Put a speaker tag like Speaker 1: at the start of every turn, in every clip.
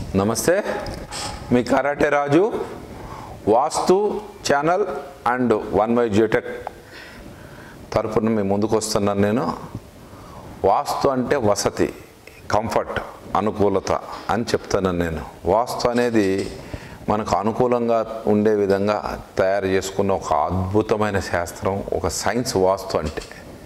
Speaker 1: నమస్తే, మీ karate Raju Vastu channel and one Y Geotech తరపున మీ ముందుకు వస్తున్నాను. నేను వాస్తు అంటే వసతి, కంఫర్ట్, అనుకూలత అని చెప్తాను. నేను వాస్తు అనేది మనకు అనుకూలంగా ఉండే విధంగా తయారు చేసుకున్న ఒక అద్భుతమైన శాస్త్రం, ఒక సైన్స్. వాస్తు అంటే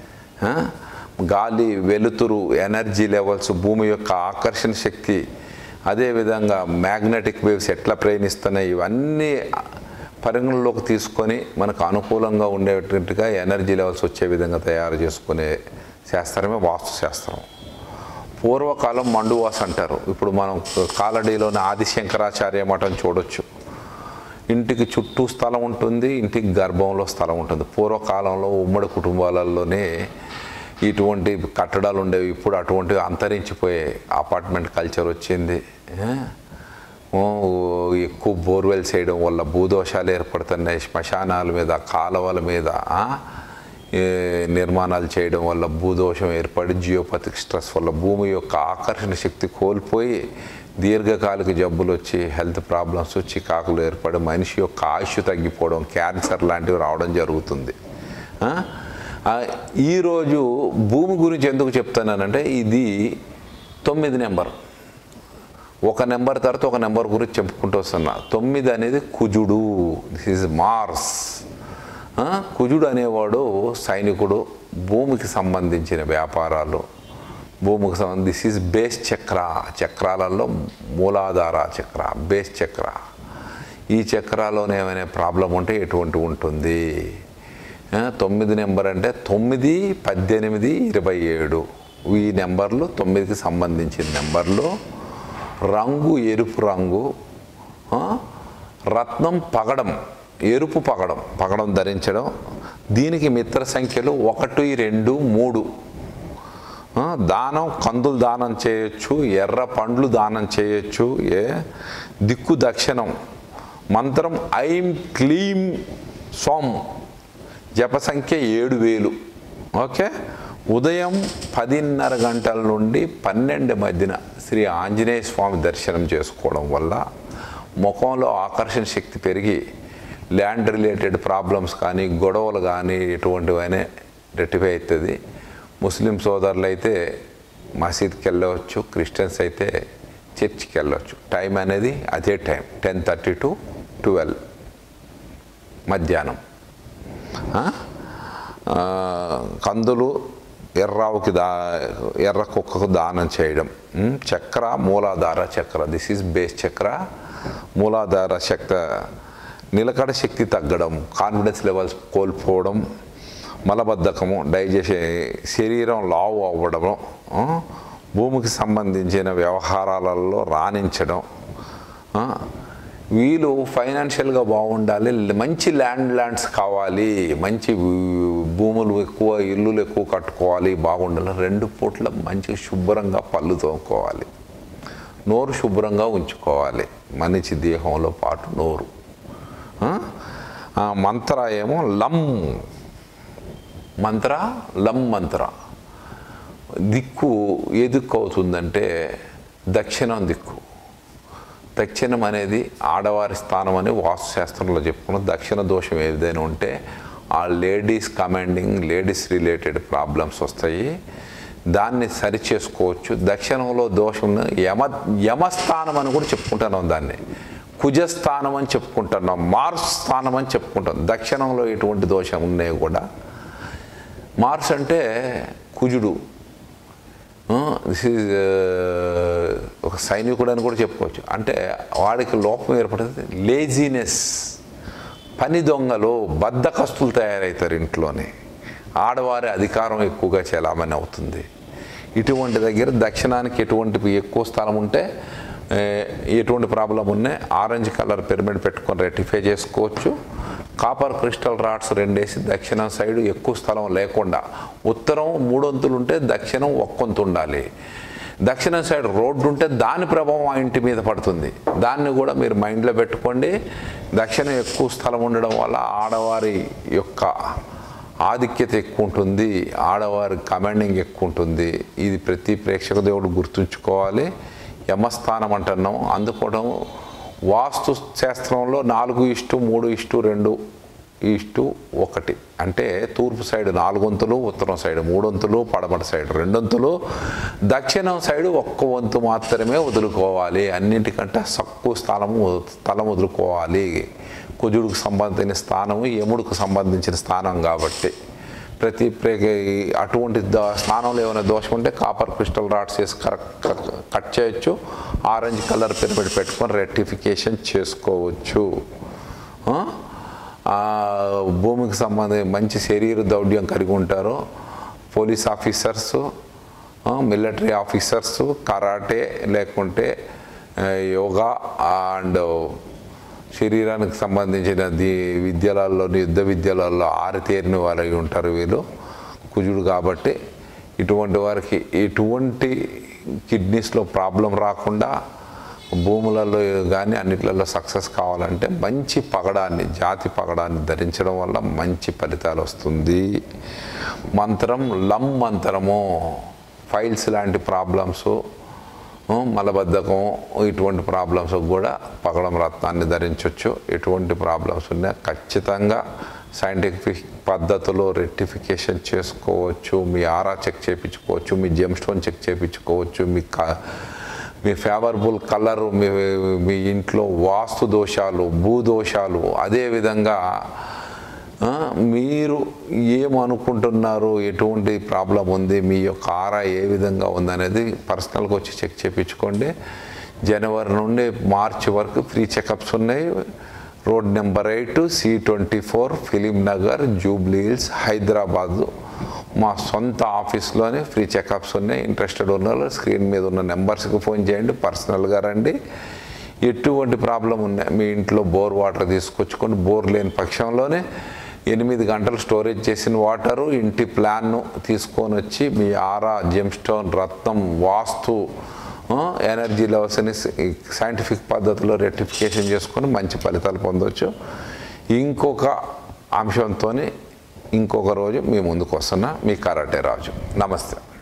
Speaker 1: గాలి, వెలుతురు, ఎనర్జీ లెవెల్స్, భూమి యొక్క ఆకర్షణ శక్తి, అదేవిధంగా మ్యాగ్నెటిక్ వేవ్స్ ఎట్లా ప్రయాణిస్తున్నాయి, ఇవన్నీ పరిగణలోకి తీసుకొని మనకు అనుకూలంగా ఉండేటట్టుగా ఎనర్జీ లెవెల్స్ వచ్చే విధంగా తయారు చేసుకునే శాస్త్రమే వాస్తు శాస్త్రం. పూర్వకాలం మండువాస అంటారు. ఇప్పుడు మనం కాలడీలోని ఆదిశంకరాచార్య మఠం చూడొచ్చు. ఇంటికి చుట్టూ స్థలం ఉంటుంది, ఇంటికి గర్భంలో స్థలం ఉంటుంది. పూర్వకాలంలో ఉమ్మడి కుటుంబాలలోనే ఇటువంటి కట్టడాలు ఉండేవి. ఇప్పుడు అటువంటివి అంతరించిపోయే అపార్ట్మెంట్ కల్చర్ వచ్చింది. ఎక్కువ బోర్వెల్స్ చేయడం వల్ల భూదోషాలు ఏర్పడుతున్నాయి. శ్మశానాల మీద, కాలువల మీద నిర్మాణాలు చేయడం వల్ల భూదోషం ఏర్పడి జియోపతిక్ స్ట్రెస్ వల్ల భూమి యొక్క ఆకర్షణ శక్తి కోల్పోయి దీర్ఘకాలిక జబ్బులు వచ్చి, హెల్త్ ప్రాబ్లమ్స్, చికాకులు ఏర్పడి మనిషి యొక్క ఆయుష్ తగ్గిపోవడం, క్యాన్సర్ లాంటివి రావడం జరుగుతుంది. ఈరోజు భూమి గురించి ఎందుకు చెప్తున్నానంటే, ఇది 9 నెంబర్. ఒక నెంబర్ తర్వాత ఒక నెంబర్ గురించి చెప్పుకుంటూ వస్తున్నా. 9 అనేది కుజుడు, దిస్ ఈజ్ మార్స్. కుజుడు అనేవాడు సైనికుడు, భూమికి సంబంధించిన వ్యాపారాలు, భూమికి సంబంధించి దిస్ ఈజ్ బేస్ చక్ర. చక్రాలలో మూలాధార చక్ర, బేస్ చక్ర. ఈ చక్రాలోనే ఏమైనా ప్రాబ్లం ఉంటే ఎటువంటి ఉంటుంది. 9 నెంబర్ అంటే 9, 18, 27 ఈ నెంబర్లు 9కి సంబంధించిన నెంబర్లు. రంగు ఎరుపు రంగు, రత్నం పగడం, ఎరుపు పగడం, పగడం ధరించడం. దీనికి మిత్ర సంఖ్యలు 1, 2, 3. దానం, కందులు దానం చేయొచ్చు, ఎర్ర పండ్లు దానం చేయొచ్చు. దిక్కు దక్షిణం. మంత్రం ఐం క్లీం స్వం. జప సంఖ్య 7000. ఓకే. ఉదయం 10:30 గంటల నుండి 12 మధ్యన శ్రీ ఆంజనేయ స్వామి దర్శనం చేసుకోవడం వల్ల ముఖంలో ఆకర్షణ శక్తి పెరిగి ల్యాండ్ రిలేటెడ్ ప్రాబ్లమ్స్ కానీ, గొడవలు కానీ ఎటువంటివైనా రెట్టిఫై అవుతుంది. ముస్లిం సోదరులు అయితే మసీద్కి వెళ్ళవచ్చు, క్రిస్టియన్స్ అయితే చర్చికి వెళ్ళవచ్చు. టైం అనేది అదే టైం, 10:30 to 12 మధ్యాహ్నం. కందులు ఎర్రావుకి ఎర్ర కుక్కకు దానం చేయడం. చక్ర, మూలాధార చక్ర, దిస్ ఈజ్ బేస్ చక్ర. మూలాధార చక్ర నిలకడ శక్తి తగ్గడం, కాన్ఫిడెన్స్ లెవెల్స్ కోల్పోవడం, మలబద్ధకము, డైజెషన్, శరీరం లావు అవ్వడము, భూమికి సంబంధించిన వ్యవహారాలలో రాణించడం. వీళ్ళు ఫైనాన్షియల్గా బాగుండాలి, మంచి ల్యాండ్స్ కావాలి, మంచి భూములు ఎక్కువ, ఇల్లులు ఎక్కువ కట్టుకోవాలి, బాగుండాలి. 2 పూట్ల మంచి శుభ్రంగా పళ్ళు తోముకోవాలి, నోరు శుభ్రంగా ఉంచుకోవాలి. మనిషి దేహంలో పాటు నోరు. మంత్ర ఏమో లం మంత్ర, లం మంత్ర. దిక్కు ఏ దిక్కు అవుతుందంటే దక్షిణం దిక్కు. దక్షిణం అనేది ఆడవారి స్థానం అని వాస్తుశాస్త్రంలో చెప్పుకున్నాం. దక్షిణ దోషం ఏదైనా ఉంటే ఆ ladies commanding, ladies related problems వస్తాయి. దాన్ని సరి చేసుకోవచ్చు. దక్షిణంలో దోషం యమస్థానం అని కూడా చెప్పుకుంటున్నాం. దాన్ని కుజస్థానం అని చెప్పుకుంటున్నాం, మార్స్ స్థానం అని చెప్పుకుంటాం. దక్షిణంలో ఎటువంటి దోషం ఉన్నాయి కూడా. మార్స్ అంటే కుజుడు, దిస్ ఈజ్ ఒక సైనికుడు అని కూడా చెప్పుకోవచ్చు. అంటే వాడికి లోపం ఏర్పడుతుంది, లేజినెస్, పని దొంగలు, బద్ధకస్తులు తయారవుతారు ఇంట్లోనే. ఆడవారి అధికారం ఎక్కువగా చలామణి అవుతుంది. ఇటువంటి దగ్గర దక్షిణానికి ఎటువంటి ఎక్కువ స్థలం ఉంటే ఎటువంటి ప్రాబ్లం ఉన్నాయి, ఆరెంజ్ కలర్ పిరమిడ్ పెట్టుకొని రెక్టిఫై చేసుకోవచ్చు. కాపర్ క్రిస్టల్ రాడ్స్ 2 వేసి దక్షిణం సైడ్ ఎక్కువ స్థలం లేకుండా, ఉత్తరం 3 వంతులు ఉంటే దక్షిణం 1 వంతు ఉండాలి. దక్షిణం సైడ్ రోడ్డు ఉంటే దాని ప్రభావం ఆ ఇంటి మీద పడుతుంది. దాన్ని కూడా మీరు మైండ్లో పెట్టుకోండి. దక్షిణం ఎక్కువ స్థలం ఉండడం వల్ల ఆడవారి యొక్క ఆధిక్యత ఎక్కువ ఉంటుంది, ఆడవారి కమాండింగ్ ఎక్కువ ఉంటుంది. ఇది ప్రతి ప్రేక్షక దేవుడు గుర్తుంచుకోవాలి. యమస్థానం అంటున్నాం. అందుకోవడం వాస్తు శాస్త్రంలో 4:3:2:1 అంటే తూర్పు సైడ్ 4 వంతులు, ఉత్తరం సైడ్ 3 వంతులు, పడమటి సైడ్ 2 వంతులు, దక్షిణం సైడ్ 1 వంతు మాత్రమే వదులుకోవాలి. అన్నింటికంటే తక్కువ స్థలం వదులుకోవాలి. కుజుడికి సంబంధించిన స్థానము యముడికి సంబంధించిన స్థానం కాబట్టి అటువంటి స్థానంలో ఏమైనా దోషం ఉంటే కాపర్ క్రిస్టల్ రాడ్స్ వేసి కట్ చేయొచ్చు. ఆరెంజ్ కలర్ పిరమిడ్ పెట్టుకొని రెక్టిఫికేషన్ చేసుకోవచ్చు. భూమికి సంబంధించి మంచి శరీర దౌఢ్యం కలిగి ఉంటారు. Police officers, military officers, karate లేకుంటే యోగా అండ్ శరీరానికి సంబంధించిన విద్యలలో, యుద్ధ విద్యలలో ఆరితేరిన వారు ఉంటారు వీళ్ళు కుజుడు కాబట్టి. ఇటువంటి వారికి ఎటువంటి కిడ్నీస్లో ప్రాబ్లం రాకుండా భూములలో కానీ అన్నిట్లలో సక్సెస్ కావాలంటే మంచి పగడాన్ని, జాతి పగడాన్ని ధరించడం వల్ల మంచి ఫలితాలు వస్తుంది. మంత్రం లం మంత్రము. ఫైల్స్ లాంటి ప్రాబ్లమ్స్, మలబద్ధకం ఇటువంటి ప్రాబ్లమ్స్ కూడా పగడం రత్నాన్ని ధరించవచ్చు. ఎటువంటి ప్రాబ్లమ్స్ ఉన్నా ఖచ్చితంగా సైంటిఫిక్ పద్ధతిలో రెక్టిఫికేషన్ చేసుకోవచ్చు. మీ ఆరా చెక్ చేయించుకోవచ్చు, మీ జెమ్ స్టోన్ చెక్ చేయించుకోవచ్చు, మీ ఫేవరబుల్ కలరు, మీ ఇంట్లో వాస్తు దోషాలు, భూదోషాలు, అదేవిధంగా మీరు ఏమనుకుంటున్నారు, ఎటువంటి ప్రాబ్లం ఉంది, మీ యొక్క ఆరా ఏ విధంగా ఉందనేది పర్సనల్గా వచ్చి చెక్ చేయించుకోండి. జనవరి నుండి మార్చి వరకు ఫ్రీ చెకప్స్ ఉన్నాయి. Road number 8 C24 Film Nagar, Jubilee Hills, Hyderabad. మా సొంత ఆఫీస్లోనే ఫ్రీ చెకప్స్ ఉన్నాయి. ఇంట్రెస్టెడ్ ఉన్న వాళ్ళు స్క్రీన్ మీద ఉన్న నెంబర్స్కి ఫోన్ చేయండి, పర్సనల్గా రండి. ఎటువంటి ప్రాబ్లం ఉన్నాయి, మీ ఇంట్లో బోర్ వాటర్ తీసుకొచ్చుకొని, బోర్ లేని పక్షంలోనే 8 గంటలు స్టోరేజ్ చేసిన వాటరు, ఇంటి ప్లాన్ను తీసుకొని వచ్చి మీ ఆరా, జెమ్ స్టోన్, రత్నం, వాస్తు, ఎనర్జీ లెవెల్స్ని సైంటిఫిక్ పద్ధతిలో రెక్టిఫికేషన్ చేసుకొని మంచి ఫలితాలు పొందవచ్చు. ఇంకొక అంశంతో ఇంకొక రోజు మీ ముందుకు వస్తున్నా. మీ కరాటే రాజు. నమస్తే.